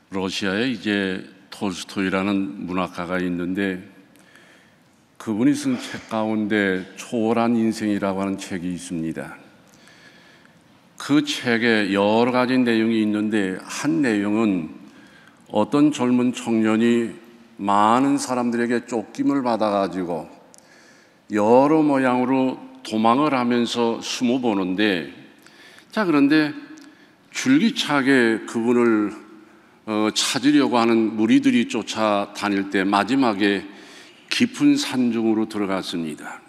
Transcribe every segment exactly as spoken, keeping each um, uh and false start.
러시아에 이제 톨스토이라는 문학가가 있는데 그분이 쓴 책 가운데 초월한 인생이라고 하는 책이 있습니다. 그 책에 여러 가지 내용이 있는데 한 내용은 어떤 젊은 청년이 많은 사람들에게 쫓김을 받아가지고 여러 모양으로 도망을 하면서 숨어보는데, 자 그런데 줄기차게 그분을 어, 찾으려고 하는 무리들이 쫓아다닐 때 마지막에 깊은 산중으로 들어갔습니다.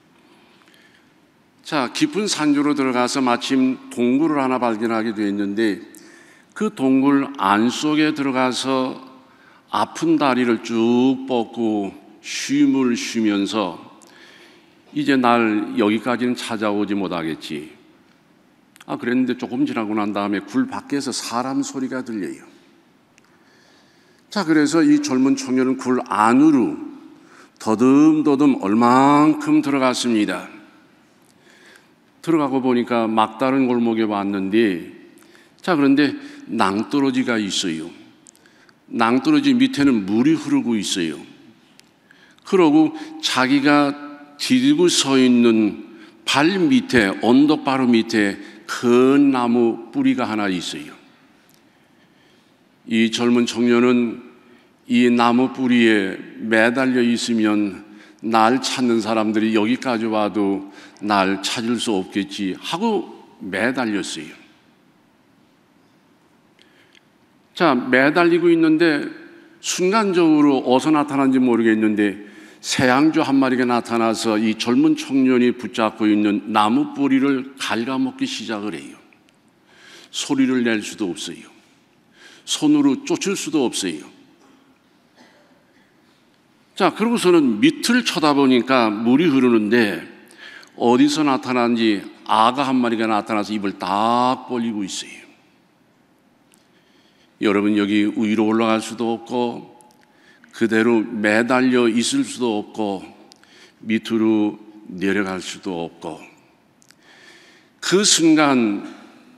자, 깊은 산중으로 들어가서 마침 동굴을 하나 발견하게 되었는데 그 동굴 안 속에 들어가서 아픈 다리를 쭉 뻗고 쉼을 쉬면서 이제 날 여기까지는 찾아오지 못하겠지. 아, 그랬는데 조금 지나고 난 다음에 굴 밖에서 사람 소리가 들려요. 자, 그래서 이 젊은 청년은 굴 안으로 더듬더듬 얼만큼 들어갔습니다. 들어가고 보니까 막다른 골목에 왔는데, 자, 그런데 낭떠러지가 있어요. 낭떠러지 밑에는 물이 흐르고 있어요. 그러고 자기가 디디고 서 있는 발 밑에, 언덕 바로 밑에 큰 나무 뿌리가 하나 있어요. 이 젊은 청년은 이 나무 뿌리에 매달려 있으면 날 찾는 사람들이 여기까지 와도 날 찾을 수 없겠지 하고 매달렸어요. 자, 매달리고 있는데 순간적으로 어디서 나타난지 모르겠는데 새양주 한 마리가 나타나서 이 젊은 청년이 붙잡고 있는 나무 뿌리를 갉아먹기 시작을 해요. 소리를 낼 수도 없어요. 손으로 쫓을 수도 없어요. 자, 그러고서는 밑을 쳐다보니까 물이 흐르는데 어디서 나타난지 아가 한 마리가 나타나서 입을 딱 벌리고 있어요. 여러분, 여기 위로 올라갈 수도 없고 그대로 매달려 있을 수도 없고 밑으로 내려갈 수도 없고, 그 순간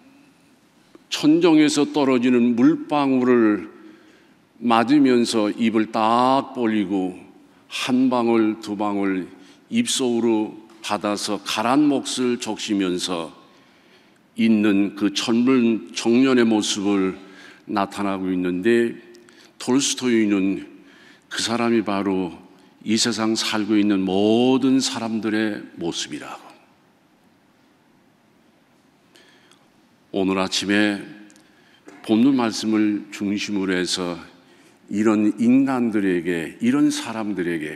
천정에서 떨어지는 물방울을 맞으면서 입을 딱 벌리고 한 방울 두 방울 입속으로 받아서 가란 몫을 적시면서 있는 그 젊은 청년의 모습을 나타나고 있는데, 톨스토이는 그 사람이 바로 이 세상 살고 있는 모든 사람들의 모습이라고. 오늘 아침에 본문 말씀을 중심으로 해서 이런 인간들에게, 이런 사람들에게,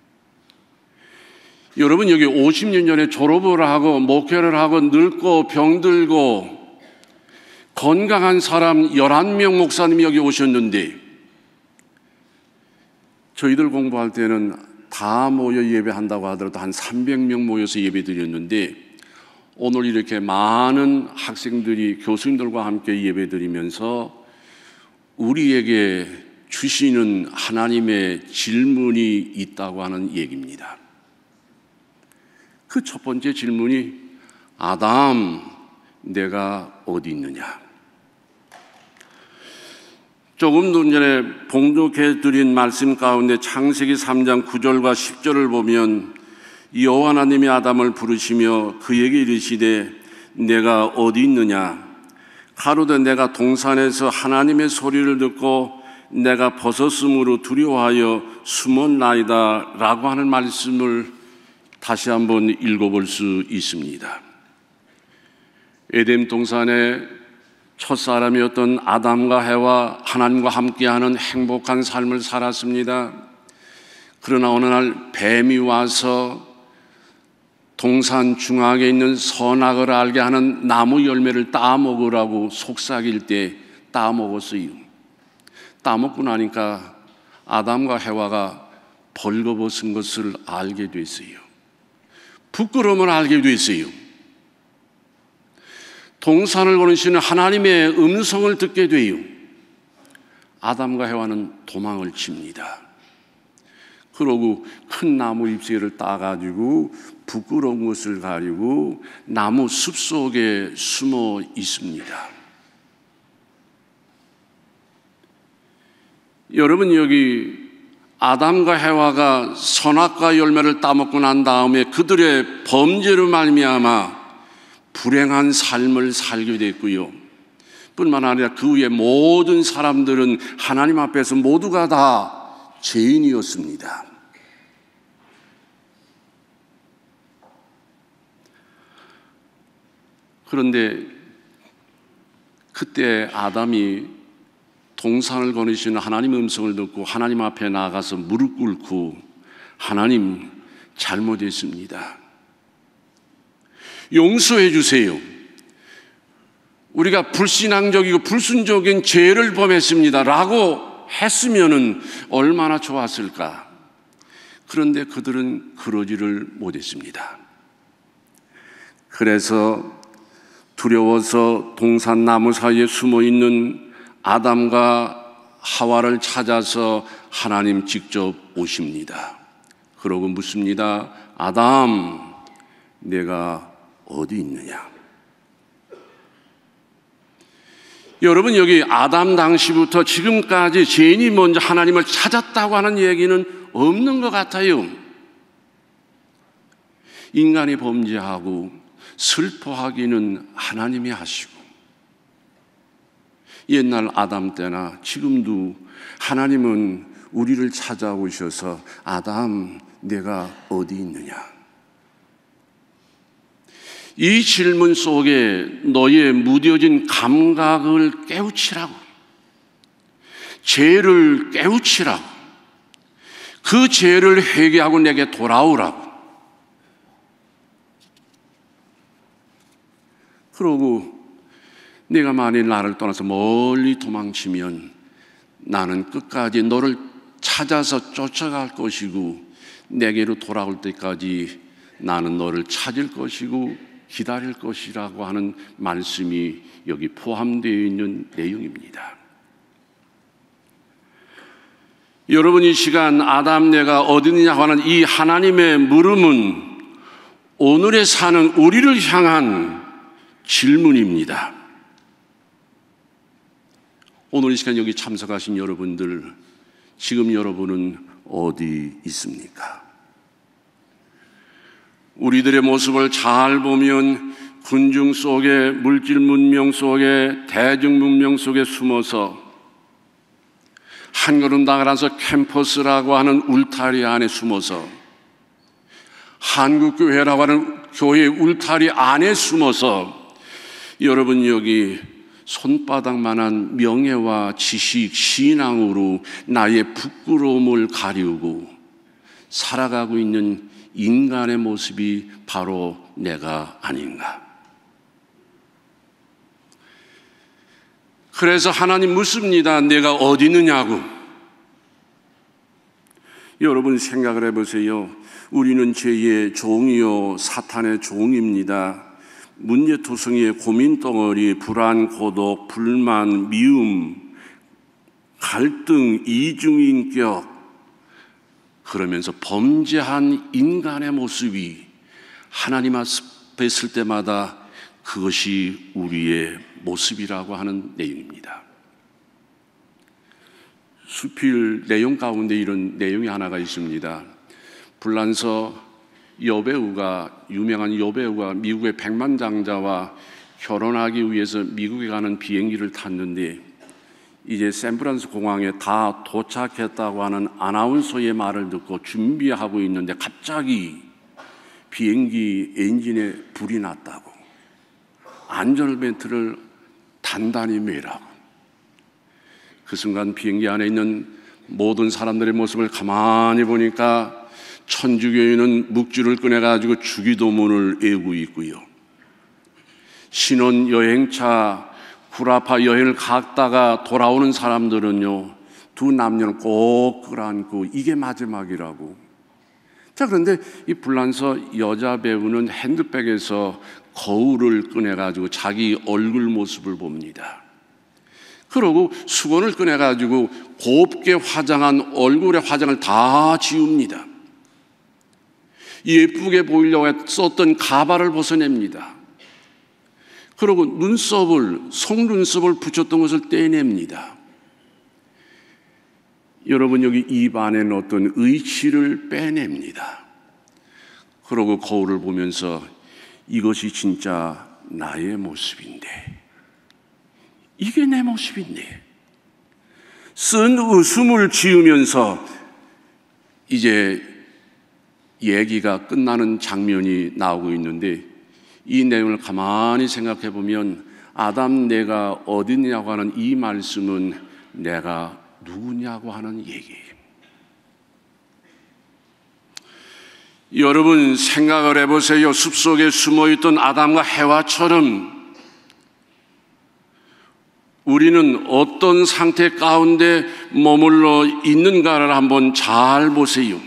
여러분 여기 오십 년 전에 졸업을 하고 목회를 하고 늙고 병들고 건강한 사람 열한 명 목사님이 여기 오셨는데, 저희들 공부할 때는 다 모여 예배한다고 하더라도 한 삼백 명 모여서 예배 드렸는데 오늘 이렇게 많은 학생들이 교수님들과 함께 예배 드리면서 우리에게 주시는 하나님의 질문이 있다고 하는 얘기입니다. 그 첫 번째 질문이 아담, 내가 어디 있느냐? 조금 전에 봉독해 드린 말씀 가운데 창세기 삼 장 구 절과 십 절을 보면 여호와 하나님이 아담을 부르시며 그에게 이르시되 내가 어디 있느냐? 가로되 내가 동산에서 하나님의 소리를 듣고 내가 벗었으므로 두려워하여 숨었나이다 라고 하는 말씀을 다시 한번 읽어볼 수 있습니다. 에덴 동산에 첫사람이었던 아담과 해와 하나님과 함께하는 행복한 삶을 살았습니다. 그러나 어느 날 뱀이 와서 동산 중앙에 있는 선악을 알게 하는 나무 열매를 따먹으라고 속삭일 때 따먹었어요. 따먹고 나니까 아담과 해와가 벌거벗은 것을 알게 됐어요. 부끄러움을 알게 됐어요. 동산을 거느시는 하나님의 음성을 듣게 돼요. 아담과 해와는 도망을 칩니다. 그러고 큰 나무 잎새를 따가지고 부끄러운 것을 가리고 나무 숲속에 숨어 있습니다. 여러분, 여기 아담과 해와가 선악과 열매를 따먹고 난 다음에 그들의 범죄로 말미암아 불행한 삶을 살게 됐고요. 뿐만 아니라 그 위에 모든 사람들은 하나님 앞에서 모두가 다 죄인이었습니다. 그런데 그때 아담이 동산을 거니시는 하나님의 음성을 듣고 하나님 앞에 나가서 무릎 꿇고 하나님, 잘못했습니다. 용서해 주세요. 우리가 불신앙적이고 불순종적인 죄를 범했습니다 라고 했으면 얼마나 좋았을까. 그런데 그들은 그러지를 못했습니다. 그래서 두려워서 동산 나무 사이에 숨어있는 아담과 하와를 찾아서 하나님 직접 오십니다. 그러고 묻습니다. 아담, 내가 어디 있느냐? 여러분, 여기 아담 당시부터 지금까지 죄인이 먼저 하나님을 찾았다고 하는 얘기는 없는 것 같아요. 인간이 범죄하고 슬퍼하기는 하나님이 하시고, 옛날 아담 때나 지금도 하나님은 우리를 찾아오셔서 아담, 내가 어디 있느냐? 이 질문 속에 너의 무뎌진 감각을 깨우치라고, 죄를 깨우치라고, 그 죄를 회개하고 내게 돌아오라고. 그러고 네가 만일 나를 떠나서 멀리 도망치면 나는 끝까지 너를 찾아서 쫓아갈 것이고 내게로 돌아올 때까지 나는 너를 찾을 것이고 기다릴 것이라고 하는 말씀이 여기 포함되어 있는 내용입니다. 여러분, 이 시간 아담, 내가 어디느냐 하는 이 하나님의 물음은 오늘에 사는 우리를 향한 질문입니다. 오늘 이 시간 여기 참석하신 여러분들, 지금 여러분은 어디 있습니까? 우리들의 모습을 잘 보면 군중 속에, 물질 문명 속에, 대중 문명 속에 숨어서 한 걸음 나가서 캠퍼스라고 하는 울타리 안에 숨어서, 한국교회라고 하는 교회 울타리 안에 숨어서 여러분, 여기 손바닥만한 명예와 지식, 신앙으로 나의 부끄러움을 가리우고 살아가고 있는 인간의 모습이 바로 내가 아닌가. 그래서 하나님 묻습니다. 내가 어디 있느냐고. 여러분, 생각을 해보세요. 우리는 죄의 종이요 사탄의 종입니다. 문제투성이의 고민덩어리, 불안, 고독, 불만, 미움, 갈등, 이중인격, 그러면서 범죄한 인간의 모습이 하나님 앞에 있을 때마다 그것이 우리의 모습이라고 하는 내용입니다. 수필 내용 가운데 이런 내용이 하나가 있습니다. 불란서 여배우가, 유명한 여배우가 미국의 백만장자와 결혼하기 위해서 미국에 가는 비행기를 탔는데 이제 샌프란시스코 공항에 다 도착했다고 하는 아나운서의 말을 듣고 준비하고 있는데 갑자기 비행기 엔진에 불이 났다고, 안전벨트를 단단히 매라고. 그 순간 비행기 안에 있는 모든 사람들의 모습을 가만히 보니까 천주교인은 묵주를 꺼내가지고 주기도문을 외우고 있고요, 신혼 여행차 구라파 여행을 갔다가 돌아오는 사람들은요, 두 남녀는 꼭 끌어안고 이게 마지막이라고. 자, 그런데 이 불란서 여자 배우는 핸드백에서 거울을 꺼내가지고 자기 얼굴 모습을 봅니다. 그러고 수건을 꺼내가지고 곱게 화장한 얼굴의 화장을 다 지웁니다. 예쁘게 보이려고 썼던 가발을 벗어냅니다. 그리고 눈썹을, 속눈썹을 붙였던 것을 떼냅니다. 여러분, 여기 입 안에는 어떤 의치를 빼냅니다. 그러고 거울을 보면서 이것이 진짜 나의 모습인데, 이게 내 모습인데, 쓴 웃음을 지으면서 이제 얘기가 끝나는 장면이 나오고 있는데, 이 내용을 가만히 생각해 보면 아담 내가 어디냐고 하는 이 말씀은 내가 누구냐고 하는 얘기예요. 여러분, 생각을 해보세요. 숲속에 숨어있던 아담과 해와처럼 우리는 어떤 상태 가운데 머물러 있는가를 한번 잘 보세요.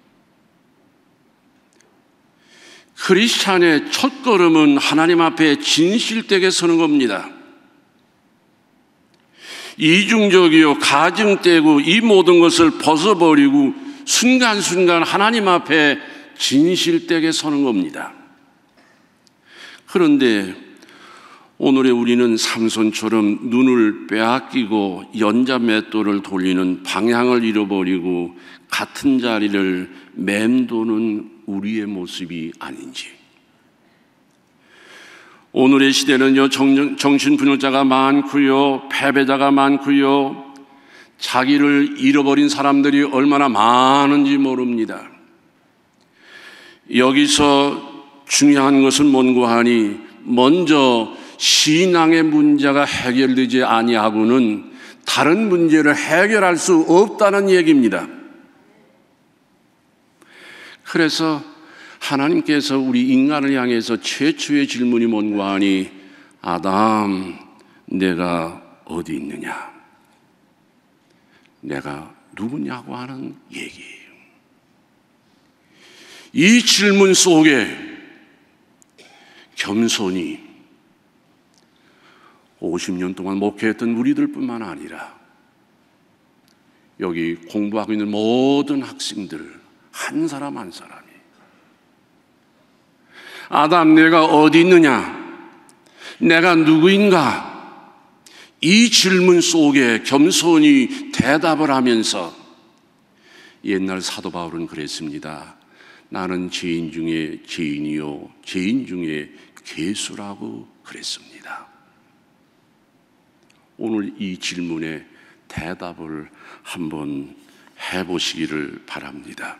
크리스찬의 첫걸음은 하나님 앞에 진실되게 서는 겁니다. 이중적이요, 가증되고 이 모든 것을 벗어버리고 순간순간 하나님 앞에 진실되게 서는 겁니다. 그런데 오늘의 우리는 삼손처럼 눈을 빼앗기고 연자맷돌을 돌리는 방향을 잃어버리고 같은 자리를 맴도는 우리의 모습이 아닌지. 오늘의 시대는요, 정신분열자가 많고요, 패배자가 많고요, 자기를 잃어버린 사람들이 얼마나 많은지 모릅니다. 여기서 중요한 것은 뭔고 하니, 먼저 신앙의 문제가 해결되지 아니하고는 다른 문제를 해결할 수 없다는 얘기입니다. 그래서 하나님께서 우리 인간을 향해서 최초의 질문이 뭔고 하니, 아담, 내가 어디 있느냐? 내가 누구냐고 하는 얘기예요. 이 질문 속에 겸손히 오십 년 동안 목회했던 우리들뿐만 아니라 여기 공부하고 있는 모든 학생들 한 사람 한 사람이, 아담, 내가 어디 있느냐? 내가 누구인가? 이 질문 속에 겸손히 대답을 하면서, 옛날 사도 바울은 그랬습니다. 나는 죄인 중에 죄인이요 죄인 중에 괴수라고 그랬습니다. 오늘 이 질문에 대답을 한번 해보시기를 바랍니다.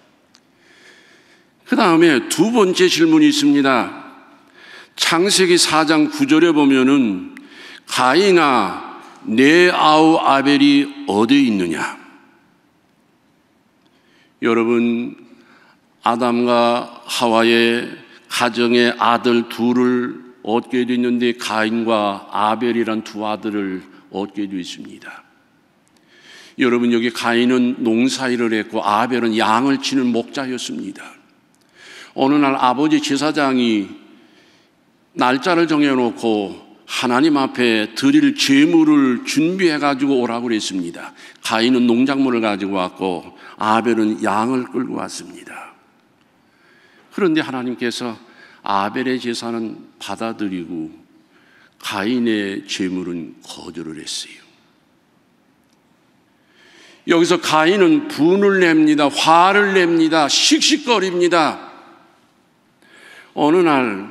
그 다음에 두 번째 질문이 있습니다. 창세기 사 장 구 절에 보면은 가인아, 내 아우 아벨이 어디 있느냐? 여러분, 아담과 하와의 가정의 아들 둘을 얻게 됐는데 가인과 아벨이란 두 아들을 얻게 됐습니다. 여러분, 여기 가인은 농사일을 했고 아벨은 양을 치는 목자였습니다. 어느 날 아버지 제사장이 날짜를 정해놓고 하나님 앞에 드릴 제물을 준비해가지고 오라고 그랬습니다. 가인은 농작물을 가지고 왔고 아벨은 양을 끌고 왔습니다. 그런데 하나님께서 아벨의 제사는 받아들이고 가인의 제물은 거절을 했어요. 여기서 가인은 분을 냅니다. 화를 냅니다. 씩씩거립니다. 어느 날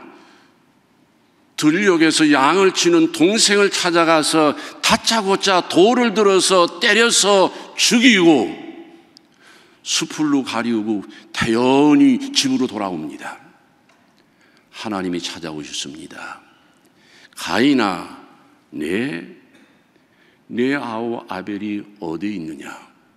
들녘에서 양을 치는 동생을 찾아가서 다짜고짜 돌을 들어서 때려서 죽이고 수풀로 가리우고 태연히 집으로 돌아옵니다. 하나님이 찾아오셨습니다. 가인아, 내, 내 아우 아벨이 어디 있느냐?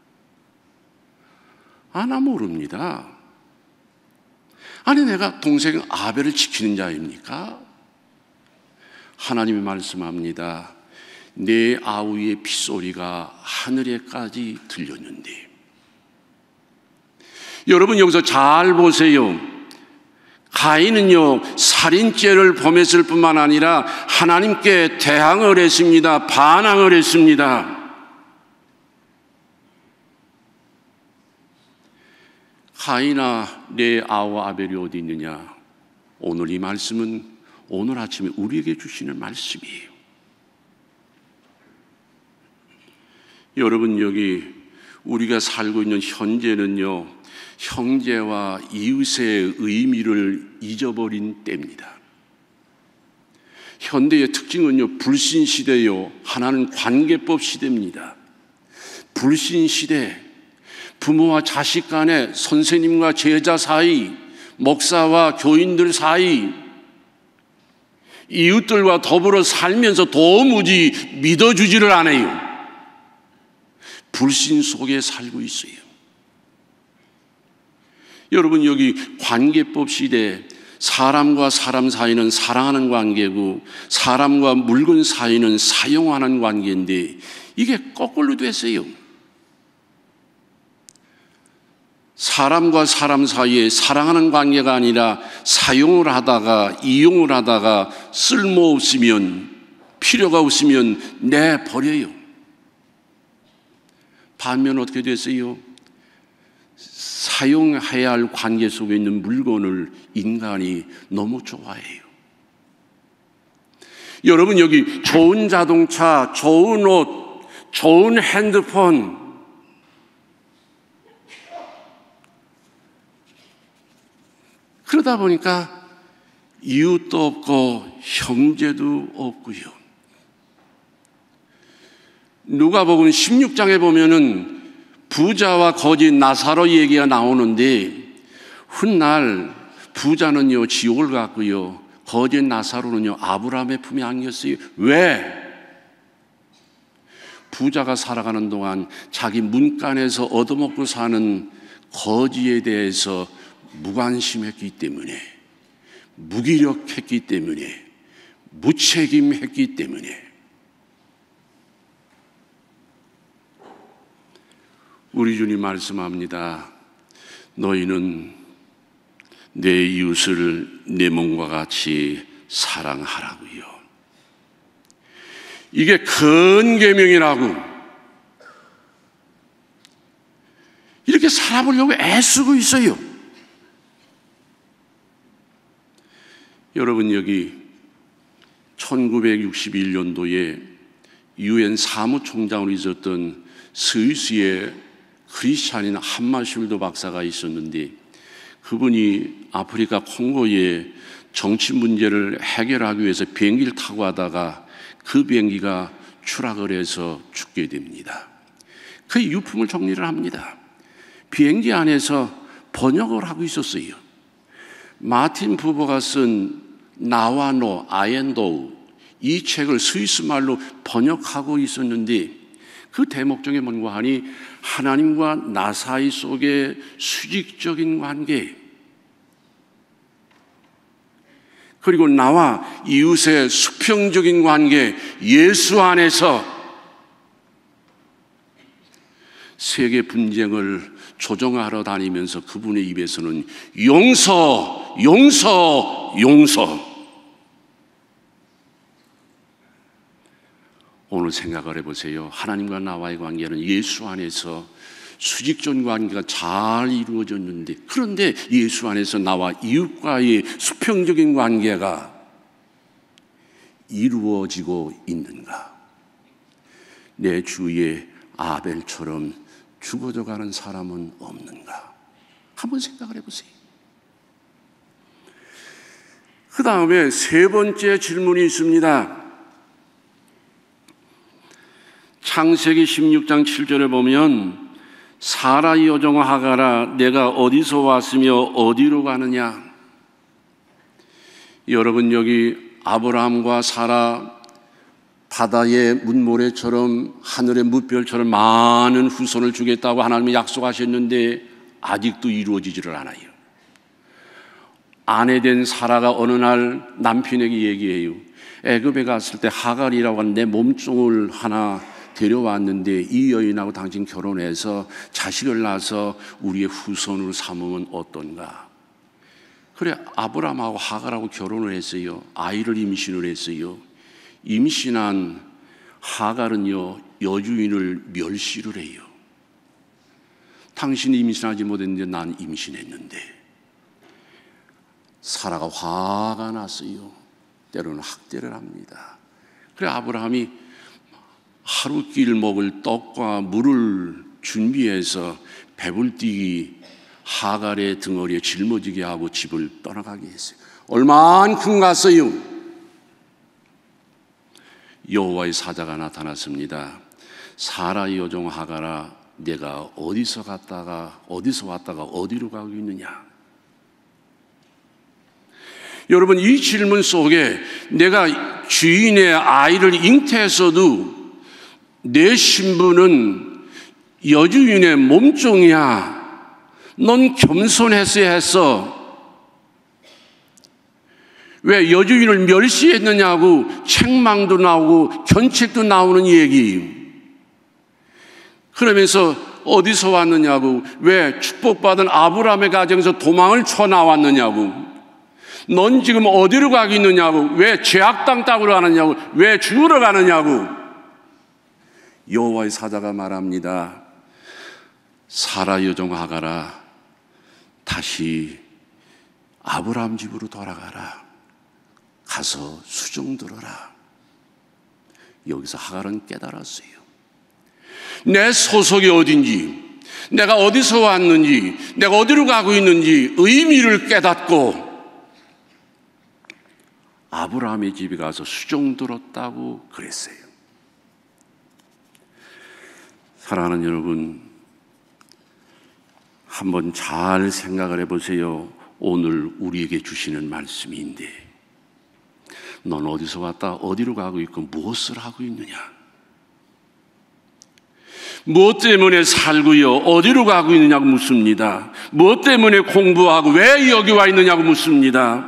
아, 나 모릅니다. 아니, 내가 동생 아벨을 지키는 자입니까? 하나님이 말씀합니다. 내 아우의 핏소리가 하늘에까지 들렸는데. 여러분, 여기서 잘 보세요. 가인은요, 살인죄를 범했을 뿐만 아니라 하나님께 대항을 했습니다. 반항을 했습니다. 가인아, 내 아우 아벨이 어디 있느냐? 오늘 이 말씀은 오늘 아침에 우리에게 주시는 말씀이에요. 여러분, 여기 우리가 살고 있는 현재는요, 형제와 이웃의 의미를 잊어버린 때입니다. 현대의 특징은요, 불신 시대요, 하나는 관계법 시대입니다. 불신 시대, 부모와 자식 간에, 선생님과 제자 사이, 목사와 교인들 사이, 이웃들과 더불어 살면서 도무지 믿어주지를 않아요. 불신 속에 살고 있어요. 여러분, 여기 관계법 시대, 사람과 사람 사이는 사랑하는 관계고 사람과 물건 사이는 사용하는 관계인데 이게 거꾸로 됐어요. 사람과 사람 사이에 사랑하는 관계가 아니라 사용을 하다가 이용을 하다가 쓸모없으면, 필요가 없으면 내버려요. 반면 어떻게 됐어요? 사용해야 할 관계 속에 있는 물건을 인간이 너무 좋아해요. 여러분, 여기 좋은 자동차, 좋은 옷, 좋은 핸드폰, 그러다 보니까 이웃도 없고 형제도 없고요. 누가복음 십육 장에 보면은 부자와 거지 나사로 얘기가 나오는데, 훗날 부자는요 지옥을 갔고요, 거지 나사로는요 아브라함의 품에 안겼어요. 왜? 부자가 살아가는 동안 자기 문간에서 얻어먹고 사는 거지에 대해서 무관심했기 때문에, 무기력했기 때문에, 무책임했기 때문에. 우리 주님 말씀합니다. 너희는 내 이웃을 내 몸과 같이 사랑하라고요. 이게 큰 계명이라고. 이렇게 살아보려고 애쓰고 있어요. 여러분, 여기 천구백육십일 년도에 유엔 사무총장으로 있었던 스위스의 크리스찬인 한마슐도 박사가 있었는데, 그분이 아프리카 콩고의 정치 문제를 해결하기 위해서 비행기를 타고 가다가 그 비행기가 추락을 해서 죽게 됩니다. 그 유품을 정리를 합니다. 비행기 안에서 번역을 하고 있었어요. 마틴 부버가 쓴 나와 너, 아엔도우, 이 책을 스위스 말로 번역하고 있었는데, 그 대목 중에 뭔가 하니 하나님과 나 사이 속의 수직적인 관계, 그리고 나와 이웃의 수평적인 관계, 예수 안에서 세계 분쟁을 조정하러 다니면서 그분의 입에서는 용서, 용서, 용서. 오늘 생각을 해보세요. 하나님과 나와의 관계는 예수 안에서 수직적 관계가 잘 이루어졌는데, 그런데 예수 안에서 나와 이웃과의 수평적인 관계가 이루어지고 있는가? 내 주위에 아벨처럼 죽어져 가는 사람은 없는가? 한번 생각을 해보세요. 그 다음에 세 번째 질문이 있습니다. 창세기 십육 장 칠 절에 보면 사라의 여종 하가라, 내가 어디서 왔으며 어디로 가느냐? 여러분, 여기 아브라함과 사라, 바다의 문모래처럼 하늘의 무별처럼 많은 후손을 주겠다고 하나님이 약속하셨는데 아직도 이루어지지를 않아요. 아내된 사라가 어느 날 남편에게 얘기해요. 애굽에 갔을 때 하갈이라고 하는 내 몸종을 하나 데려왔는데 이 여인하고 당신 결혼해서 자식을 낳아서 우리의 후손으로 삼으면 어떤가? 그래, 아브라함하고 하갈하고 결혼을 했어요. 아이를 임신을 했어요. 임신한 하갈은요 여주인을 멸시를 해요. 당신이 임신하지 못했는데 난 임신했는데. 사라가 화가 났어요. 때로는 학대를 합니다. 그래, 아브라함이 하루 끼를 먹을 떡과 물을 준비해서 배불뛰기 하갈의 등허리에 짊어지게 하고 집을 떠나가게 했어요. 얼만큼 갔어요? 여호와의 사자가 나타났습니다. 사라의 여종 하갈아, 내가 어디서 갔다가 어디서 왔다가 어디로 가고 있느냐? 여러분, 이 질문 속에 내가 주인의 아이를 잉태했어도 내 신분은 여주인의 몸종이야, 넌 겸손했어야 했어, 왜 여주인을 멸시했느냐고 책망도 나오고 견책도 나오는 얘기. 그러면서 어디서 왔느냐고, 왜 축복받은 아브라함의 가정에서 도망을 쳐 나왔느냐고, 넌 지금 어디로 가고 있느냐고, 왜 죄악 땅 땅으로 가느냐고, 왜 죽으러 가느냐고. 여호와의 사자가 말합니다. 사라 여종 하갈아, 다시 아브라함 집으로 돌아가라. 가서 수종 들어라. 여기서 하갈은 깨달았어요. 내 소속이 어딘지, 내가 어디서 왔는지, 내가 어디로 가고 있는지 의미를 깨닫고 아브라함의 집에 가서 수종 들었다고 그랬어요. 사랑하는 여러분, 한번 잘 생각을 해보세요. 오늘 우리에게 주시는 말씀인데, 넌 어디서 왔다 어디로 가고 있고 무엇을 하고 있느냐? 무엇 때문에 살고요, 어디로 가고 있느냐고 묻습니다. 무엇 때문에 공부하고 왜 여기 와 있느냐고 묻습니다.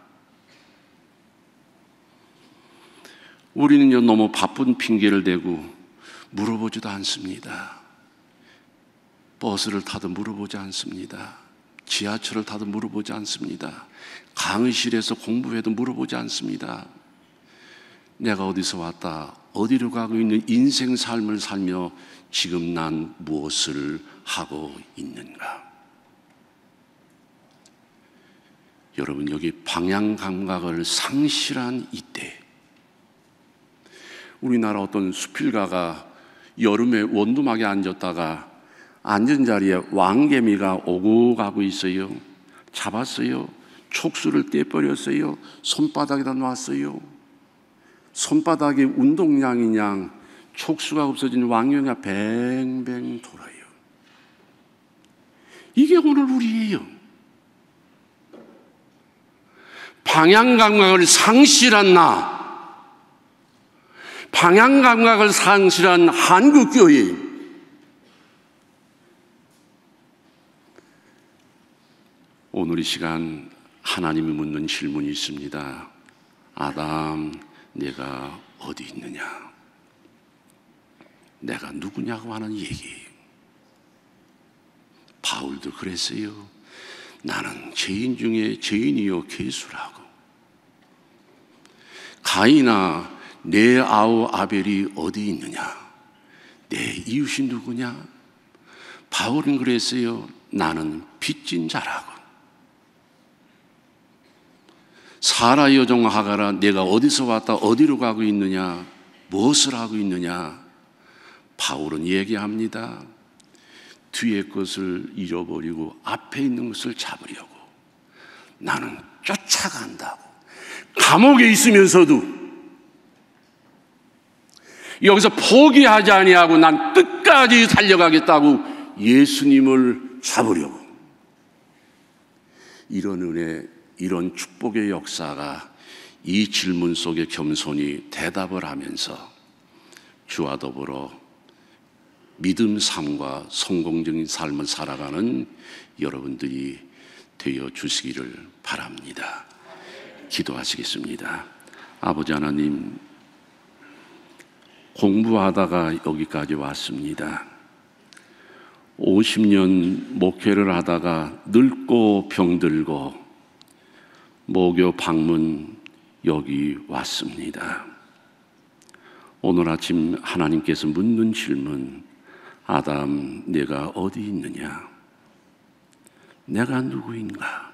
우리는요, 너무 바쁜 핑계를 대고 물어보지도 않습니다. 버스를 타도 물어보지 않습니다. 지하철을 타도 물어보지 않습니다. 강의실에서 공부해도 물어보지 않습니다. 내가 어디서 왔다 어디로 가고 있는 인생 삶을 살며 지금 난 무엇을 하고 있는가? 여러분, 여기 방향 감각을 상실한 이때, 우리나라 어떤 수필가가 여름에 원두막에 앉았다가 앉은 자리에 왕개미가 오고 가고 있어요. 잡았어요. 촉수를 떼버렸어요. 손바닥에다 놨어요. 손바닥에 운동량인 양 촉수가 없어진 왕개미가 뱅뱅 돌아요. 이게 오늘 우리예요. 방향 감각을 상실한 나, 방향 감각을 상실한 한국교회, 오늘 이 시간 하나님이 묻는 질문이 있습니다. 아담, 내가 어디 있느냐? 내가 누구냐고 하는 얘기. 바울도 그랬어요. 나는 죄인 중에 죄인이요 괴수라고. 가인아, 내 아우 아벨이 어디 있느냐? 내 이웃이 누구냐? 바울은 그랬어요. 나는 빚진 자라고. 사라 여종 하갈아, 내가 어디서 왔다 어디로 가고 있느냐? 무엇을 하고 있느냐? 바울은 얘기합니다. 뒤에 것을 잃어버리고 앞에 있는 것을 잡으려고 나는 쫓아간다고. 감옥에 있으면서도 여기서 포기하지 아니하고 난 끝까지 달려가겠다고 예수님을 잡으려고. 이런 은혜, 이런 축복의 역사가 이 질문 속에 겸손히 대답을 하면서 주와 더불어 믿음 삶과 성공적인 삶을 살아가는 여러분들이 되어 주시기를 바랍니다. 기도하시겠습니다. 아버지 하나님, 공부하다가 여기까지 왔습니다. 오십 년 목회를 하다가 늙고 병들고 모교 방문 여기 왔습니다. 오늘 아침 하나님께서 묻는 질문, 아담, 내가 어디 있느냐? 내가 누구인가?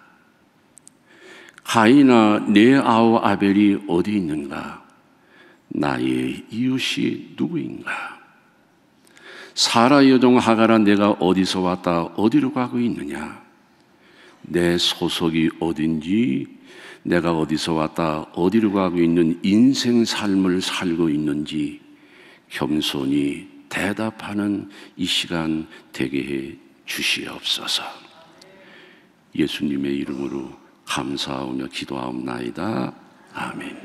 가인아, 내 아우 아벨이 어디 있는가? 나의 이웃이 누구인가? 사라 여종 하가라, 내가 어디서 왔다 어디로 가고 있느냐? 내 소속이 어딘지, 내가 어디서 왔다 어디로 가고 있는 인생 삶을 살고 있는지 겸손히 대답하는 이 시간 되게 해 주시옵소서. 예수님의 이름으로 감사하며 기도하옵나이다. 아멘.